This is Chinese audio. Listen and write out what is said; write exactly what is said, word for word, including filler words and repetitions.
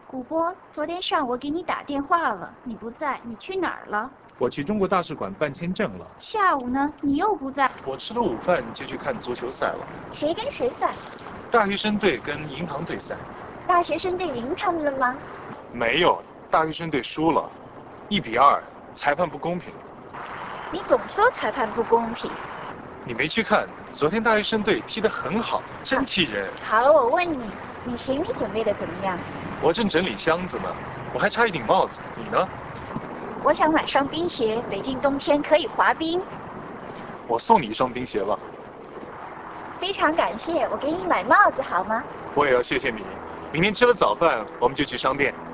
古波，昨天上午我给你打电话了，你不在，你去哪儿了？ 我去中国大使馆办签证了。 下午呢？你又不在。 我吃了午饭就去看足球赛了。 谁跟谁赛？ 大学生队跟银行队赛。 大学生队赢他们了吗？ 没有，大学生队输了，一比二，裁判不公平。 你总说裁判不公平。 你没去看，昨天大学生队踢得很好，真气人。 好了，我问你，你行李准备的怎么样？ 我正整理箱子呢，我还差一顶帽子。你呢？ 我想买双冰鞋，北京冬天可以滑冰。 我送你一双冰鞋吧。 非常感谢，我给你买帽子好吗？ 我也要谢谢你。明天吃了早饭，我们就去商店。